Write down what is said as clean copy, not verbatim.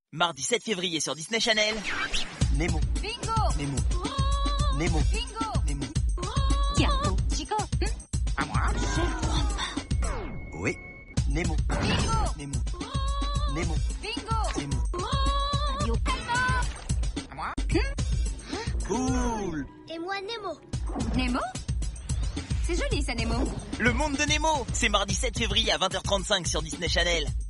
Mardi 7 février sur Disney Channel. Nemo. Bingo. Nemo. Nemo. Bingo. Nemo. Tiens, Chico. À moi. Je crois pas. Oui. Nemo. Bingo. Nemo. Nemo. Bingo. Nemo. Fabio. À moi. Cool. Et moi, Nemo. Nemo. C'est joli ça, Nemo. Le monde de Nemo, c'est mardi 7 février à 20h35 sur Disney Channel.